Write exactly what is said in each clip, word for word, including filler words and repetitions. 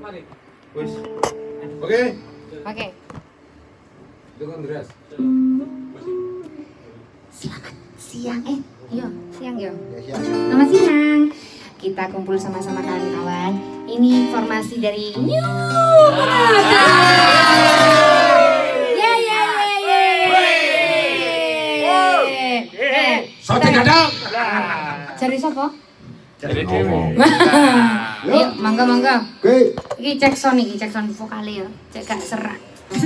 Wis. Oke. Oke. Itu kan Andreas. Selamat siang, eh, iya siang yo. Ya, siang. Selamat siang. Kita kumpul sama-sama kawan-kawan. Ini informasi dari New Monata. Ya ya ya ya. Sote kadang. Cari siapa? Jadi demo. Ayo, mangga mangga. Oke. Iki cek sound iki, cek sound vokal ya. Cek gak serak.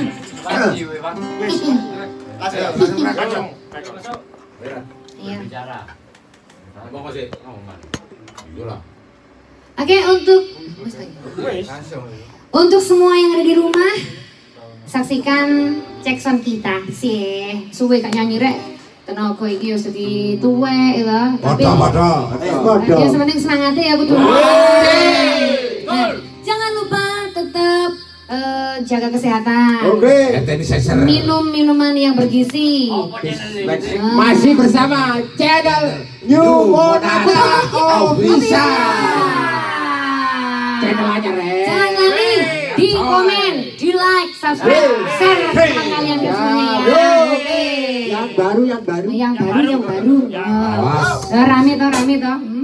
Iya. Ngomong sih, ngomong. Iyalah. Oke, untuk untuk semua yang ada di rumah, saksikan cek sound kita. Sih, suwe gak nyanyi rek. Tenaga iki yo segi tuwek ya. Tapi Pada, pada. ya sementing semangatnya ya kudu. Nah, jangan lupa tetap eh, jaga kesehatan. Oke. Minum minuman yang bergizi. Masih bersama channel New Monata Official. Channel aja, Re. Jangan lali di komen, di like, subscribe, share ke teman kalian ke semuanya ya. Oke. Yang baru, yang baru. Yang baru, yang baru. Oh. Eh, rame toh, rame toh. Hmm.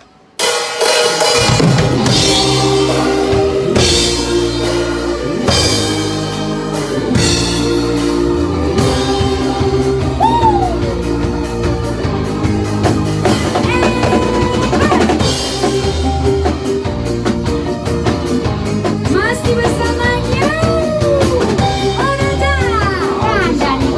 Masih bersama New Monata. Kandani.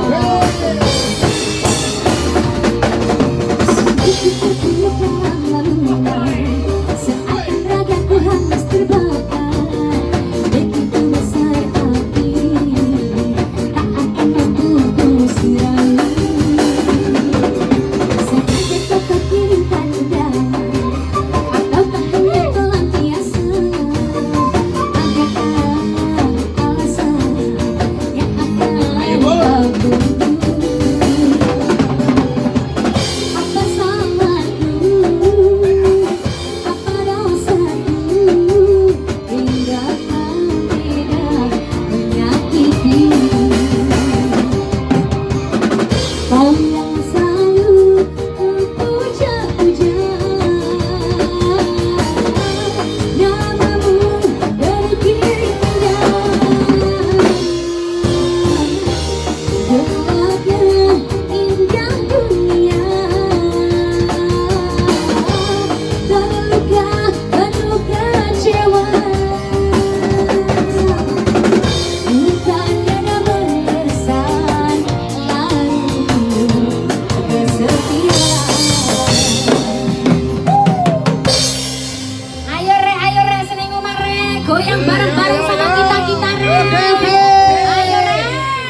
Ayo re, ayo re, seneng omah re, goyang bareng-bareng sama kita kita re. Ayo re,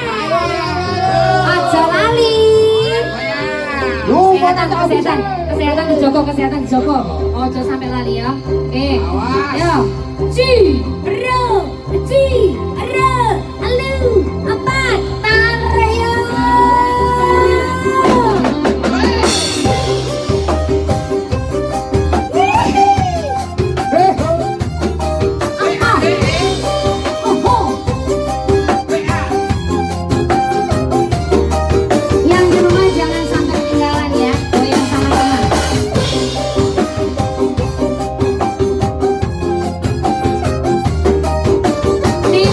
aja lali. Kesehatan, kesehatan, kesehatan dijogo, kesehatan dijogo. Ojo sampai lali ya. Eh, ayo. Ci, ro, ci, ro, alu, empat, tahan re yo. Yang di rumah jangan sampai ketinggalan ya, goyang sama-sama. Nih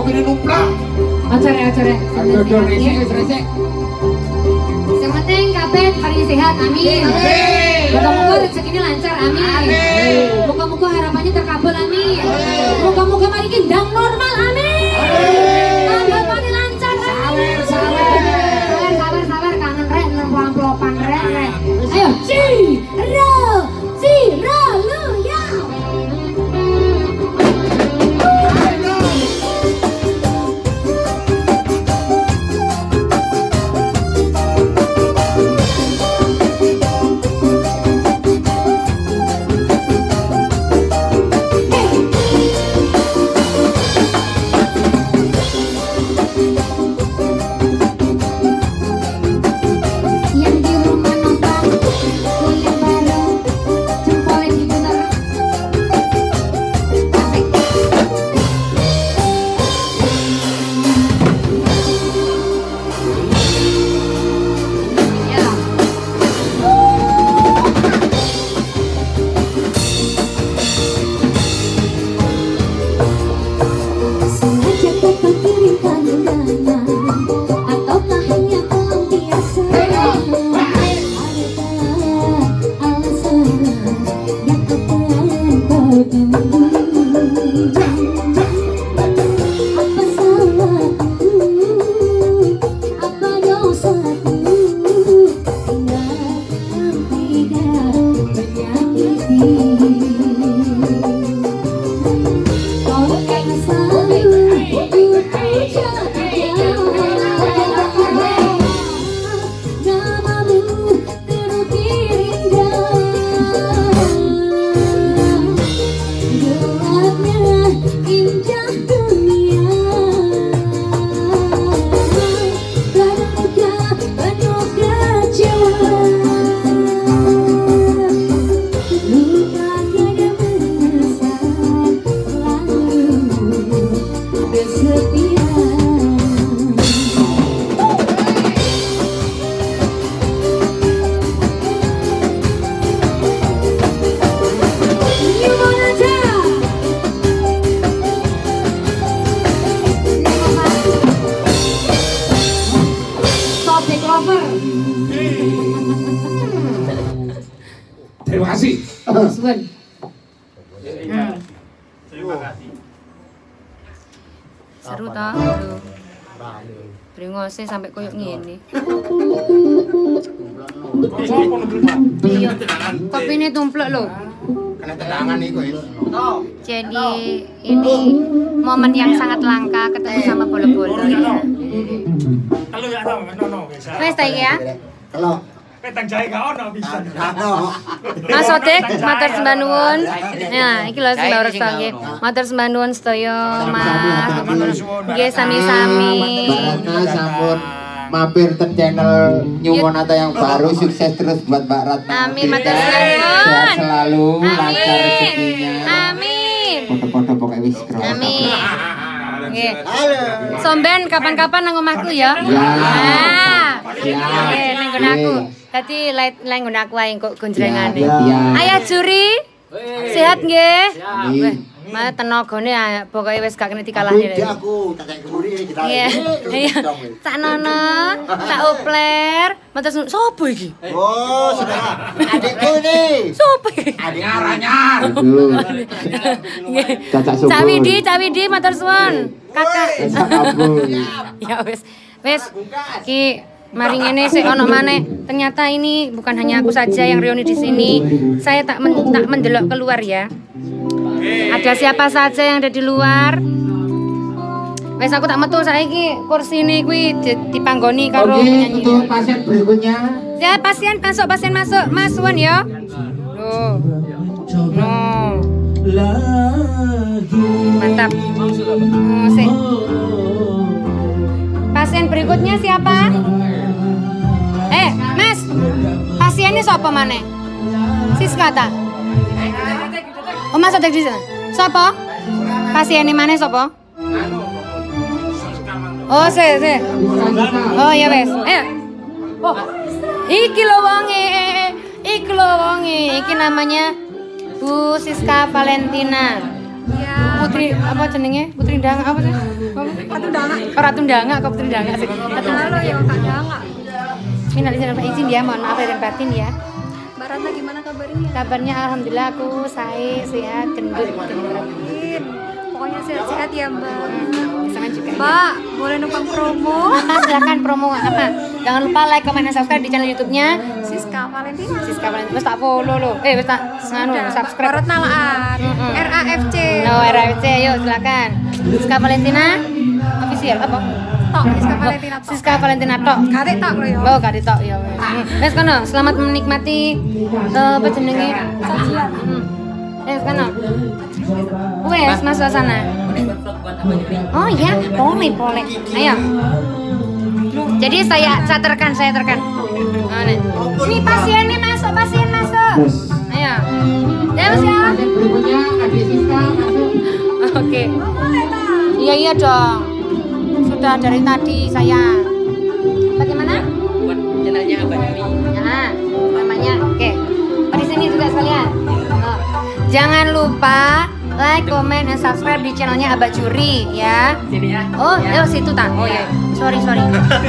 ini numplak. Ojo rek, ojo rek. Aduh, aduh, resik, wis resik. Yang penting kabeh paling sehat, amin. Amin. Moga-moga rezekinya lancar, amin. Amin. Moga-moga harapannya terkabul, amin. Moga-moga mari kindang normal, amin. Tanggapannya lancar, amin. Sawer, Sabar, sabar, sabar, kangen rek, nempel-nempelopan rek, rek. Ayo, ci, ro, ci, ro, lu, ya. Yang di rumah nonton kuliah baru jempolnya diputar asik. Ya. Sengaja kau kirimkan undangan ataukah hanya pelampiasan? Adakah alasan yang akan kau tunggu? Apa salahku? Apa dosaku? Tinggalkan tidak menyakiti. Kau kan selalu untukku jaga. Namamu terukir indah. Gelapnya indah dunia. Terluka penuh kecewa. Lupa tiada menyesal lalu bersepian. You wanna tell? Topik lover. Terima kasih. Suwun. Seru ta? Aduh. Bringose sampai koyo ngene. Iya. Tapi ini tumplek loh. Kena tendangan iku ya. Jadi ini momen yang sangat langka ketemu sama bolo-bolo ya. Kalau ya tahu kan ono bisa. Wes ta iki ya. Kalau Petang jahe gak ono bisa. Ano, Mas Otek, matur sembah nuwun. Nah, iki lho sembah restu nggih. Matur sembah nuwun sedaya, Mas. Nggih sami-sami. Mbak Ratna sampun mampir ke channel New Monata yang baru, sukses terus buat Mbak Ratna. Amin, matur Sehat nuwun. selalu, lancar Amin. rezekinya. Amin. Foto-foto pokoknya wis keren. Amin. Nggih. Somben kapan-kapan nang omahku ya. Ya. Ah. Ya. Nggih, nang nggon aku. Dadi nang nggon aku ae kok gonjrengane. Ya. Ayah Juri. Sehat nggih? Nggih. Weh, mah tenagane pokoke wis gak kena dikalahne. Aku tak kemuri kita. Iya. Iya. Cak Nono, Cak Opler, matur suwun. Sopo iki? Oh, sudah. Adikku nih. Sopo iki? Adik arahnya. Nggih. Cacak subur. Cak Widi, Cak Widi matur suwun. Kakak. Cacak ampun. Ya wis. Wis. Ki mari ngene sik ono maneh. Ternyata ini bukan hanya aku saja yang reuni di sini. Saya tak men tak mendelok keluar ya. Ada siapa saja yang ada di luar? Wes aku tak metu saiki kursine kuwi dipanggoni karo Oke, penyanyi. untuk pasien berikutnya. Ya, pasien masuk, pasien masuk. Mas Wan ya. Loh. No. Mantap. Oh, sik. Pasien berikutnya siapa? Eh, Mas. Pasiennya siapa maneh? Siska ta? Oh, Mas ada di sana. Siapa? Pasiennya mana siapa? Oh, sik, sik. Oh, ya wes. Ayo. Oh. Iki lho wonge. Iki lho wonge. Iki namanya Bu Siska Valentina. Ya. Putri apa jenenge? Putri Ndanga apa sih? Ratu Ndanga. Oh, Ratu Ndanga kok Putri Ndanga sih. Ratu Halo ya Kak Ndanga. Minal izin dan izin ya, mohon maaf lahir dan batin ya. Mbak Ratna gimana kabarnya? Kabarnya alhamdulillah aku sehat, sehat, gendut, gendut. Pokoknya sehat-sehat ya Mbak. Sama juga. Mbak, boleh numpang promo? Apa silakan promo apa? Jangan lupa like, comment, dan subscribe di channel YouTube-nya Siska Valentina. Siska Valentina. Wes tak follow lo. Eh, wes tak nganu subscribe. Mbak Ratna Laan. Mm-mm. R A F C. No, R A F C, yuk silakan. Siska Valentina official apa? Tok, Siska Valentina tok. Siska Valentina tok. Kate tok lo ya. Oh, gak ditok ya. wes. Hmm. Wes kono, selamat menikmati eh, apa jenenge? Sajian. Hmm. Wes kono. Wes masuk sana. Oh iya, boleh, boleh. Ayo. Jadi saya saya terkan, saya terkan. Oh, nih. Ini pasien nih masuk, pasien masuk. Ayo. Ya Mas ya. Berikutnya Adik Siska masuk. Oke. Iya iya dong. Sudah dari tadi saya. Bagaimana? Buat channelnya Abah Juri. Nah, namanya. Oke. Oh, di sini juga sekalian. Oh. Jangan lupa like, comment, dan subscribe di channelnya Abah Juri ya. Sini ya. Oh, ya. Situ tak. Oh ya. Sorry sorry.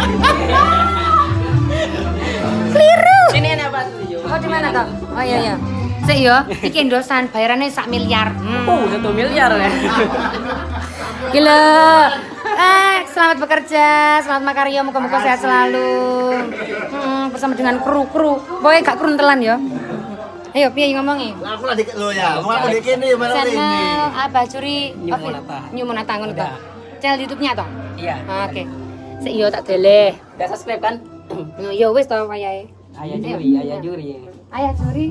Keliru. Sini ada Abah Juri. Oh di mana toh? Oh iya iya. Sik yo, iki endosan bayarannya sak miliar. Hmm. Oh, satu miliar ya. Gila. Eh, selamat bekerja, selamat makarya, moga-moga sehat selalu. Hmm, bersama dengan kru-kru. Pokoknya gak keruntelan ya. Ayo, piye ngomongin? Aku lah dikit lo ya, mau aku dikit nih, mana ini? Channel Abah Juri New Oke. Monata. New Monata ngono to. Udah. Channel YouTube-nya toh? Iya. Ah, Oke. Sik yo tak deleh. Udah subscribe kan? Yo yo wis to wayahe. Ayah Juri, Ayah Juri. Ayah Juri.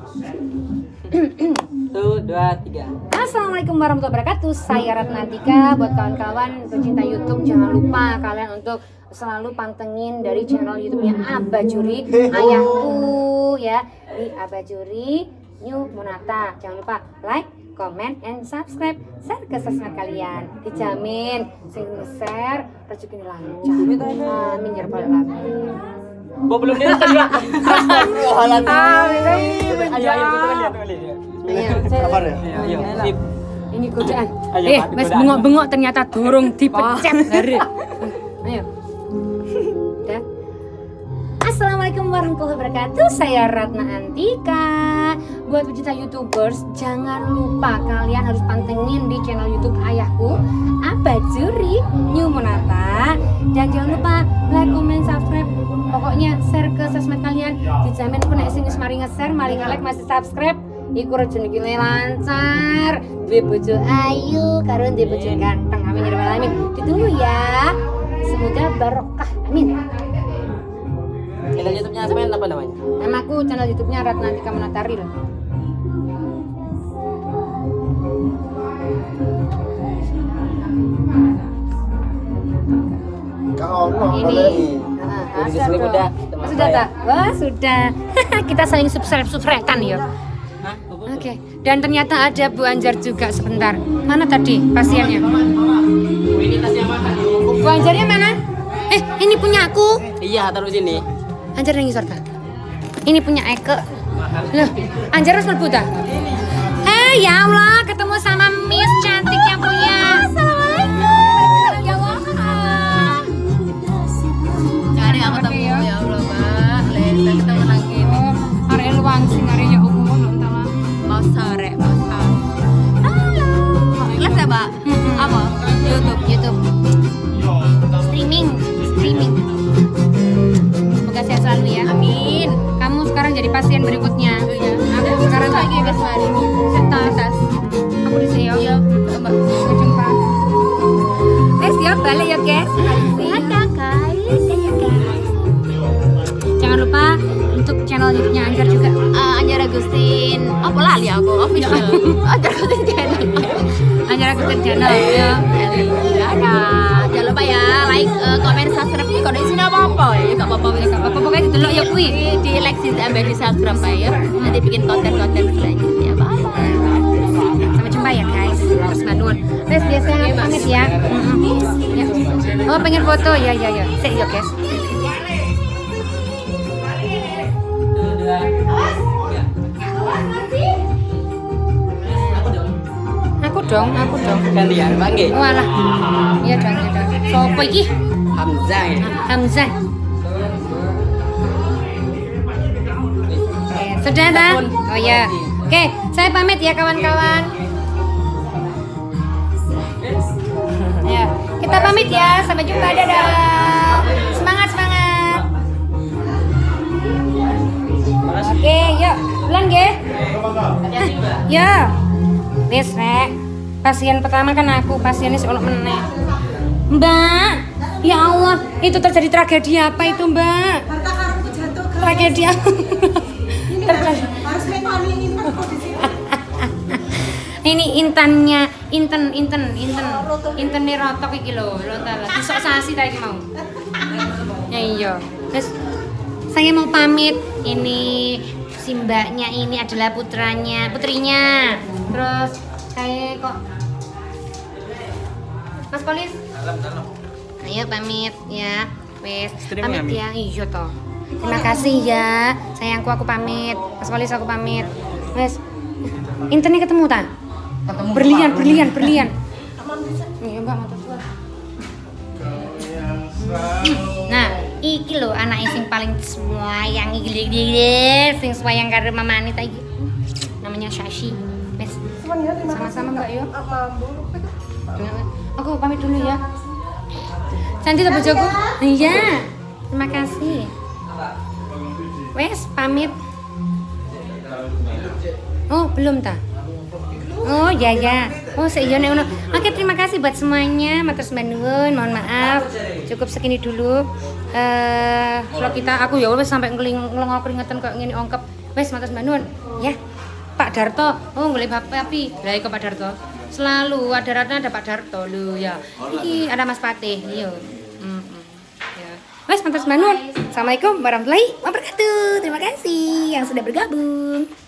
Satu, dua, tiga. Assalamualaikum warahmatullahi wabarakatuh. Saya Ratna Tika. Buat kawan-kawan pecinta YouTube, jangan lupa kalian untuk selalu pantengin dari channel YouTube-nya Abah Juri, ayahku ya, di Abah Juri New Monata. Jangan lupa like, comment, and subscribe. Share ke sosmed kalian. Dijamin sing share rezekinya lancar. Amin ya rabbal alamin. Gua belum nonton ya. Astagfirullahaladzim. Ayo, ayo, kita kan lihat dulu. Ayo, Sabar ya? Ayo, ayo. Sip. ini godaan. Ayo, Eh, Pak, wes godaan. bengok-bengok ternyata dorong dipecat. Hari. Ayo. Udah. Assalamualaikum warahmatullahi wabarakatuh. Saya Ratna Antika. Buat pecinta YouTubers, jangan lupa kalian harus pantengin di channel YouTube ayahku, Abah Juri New Monata. Dan jangan lupa like, comment, subscribe. Pokoknya share ke sosmed kalian. Dijamin aku nek sing wis mari nge-share, mari nge-like, masih subscribe. Iku rezeki iki lancar, duwe bojo ayu karo duwe bojo ganteng. Amin ya rabbal alamin. Ditunggu ya. Semoga barokah. Amin. Channel YouTube-nya sampean apa namanya? Namaku channel YouTube-nya Ratna Antika Monataril. Kau no, Ini. Ah, Udah ada subscribe dong. udah, Oh, teman sudah saya. tak? Wah, sudah. Kita saling subscribe-subscribean ya. Hah? Oke. Dan ternyata ada Bu Anjar juga sebentar. Mana tadi pasiennya? Ini tasnya mana? Bu Anjarnya mana? Eh, ini punya aku. Iya, taruh sini. Anjar yang ngisor ta? Ini punya Eke. Loh, Anjar harus mlebu ta? Eh, ya Allah, ketemu sama Miss cantik yang punya. Assalamualaikum. Ya Allah. Cari apa tamu ya Allah, Mbak. Lesa ketemu lagi nih. Oh, arek luang sing arek ya umum entah. Mau sore, mau sore. Halo. Kelas ya, Mbak? Apa? YouTube. YouTube. Streaming, streaming. Semoga sehat selalu ya. Amin. Kamu sekarang jadi pasien berikutnya. Aku sekarang lagi guys hari ini. Setas. Aku di sini ya. Sampai jumpa. Eh siap balik ya guys. Ada guys. Ada guys. Jangan lupa untuk channel YouTube-nya Anjar juga. Uh, Anjar Agustin. Apa lali aku? Official. Anjar Agustin channel. Anjar Agustin channel ya. Ada. Jangan lupa ya like, uh, komen, subscribe. Ini kalau di sini apa-apa ya, nggak apa-apa. Ya enggak apa-apa pokoknya delok ya kuwi. Di, di like, sampai di subscribe ya. Nanti bikin konten-konten selanjutnya. Bye. Sampai jumpa ya guys. Terus manual. Terus biasanya aku pamit ya. Ya. Oh pengen foto ya ya ya. Sik ya guys. Satu, dua, tiga. Aku dong, aku dong. Gantian, Pak nggih. Walah. Iya dong, iya dong. Sopo iki? Hamzah. ya. Hamzah. Oke, sudah dah? Oh ya. Oke, saya pamit ya kawan-kawan. Ya, kita pamit ya. Sampai jumpa. Dadah. Semangat, semangat. Oke, yuk. Bulan nggih? Ya. Wis, Rek. Pasien pertama kan aku, pasiennya si ono meneh. Mbak, ya Allah, itu terjadi tragedi apa itu, Mbak? Tragedi apa? Terjadi. Ini intannya, inten, inten, inten, inten nih rotok iki lho, lontar. Besok sasi tadi mau. Ya iya. Terus saya mau pamit. Ini si mbaknya ini adalah putranya, putrinya. Terus saya kok Mas Polis? Ayo pamit ya. Wes, pamit ya. Iya toh. Terima kasih ya. Sayangku aku pamit. Mas Polis aku pamit. Wes. Internnya ketemu ta? Ketemu. Berlian, berlian, berlian. Iya, Mbak, motor tua. Nah, iki lho anake sing paling sayang iki gede-gede, sing sayang karo mamane ta iki. Namanya Shashi. Wes. Sama-sama Mbak yo. Aku pamit dulu ya. Cantik tak bojoku? Iya. Terima kasih. Wes pamit. Oh, belum ta? Oh, ya ya. Oh, seiyone ngono. Oke, terima kasih buat semuanya. Matur sembah nuwun. Mohon maaf. Cukup segini dulu. Eh, vlog kita aku ya wis sampai ngelengok keringetan kok ngene ongkep. Wes matur sembah nuwun. Ya. Pak Darto. Oh, golek bapak api. Lah iku Pak Darto. Selalu ada Ratna ada Pak Darto lho ya. Iki ada Mas Patih. Yo. Heeh. Ya. Wes matur sembah nuwun. Assalamualaikum warahmatullahi wabarakatuh. Terima kasih yang sudah bergabung.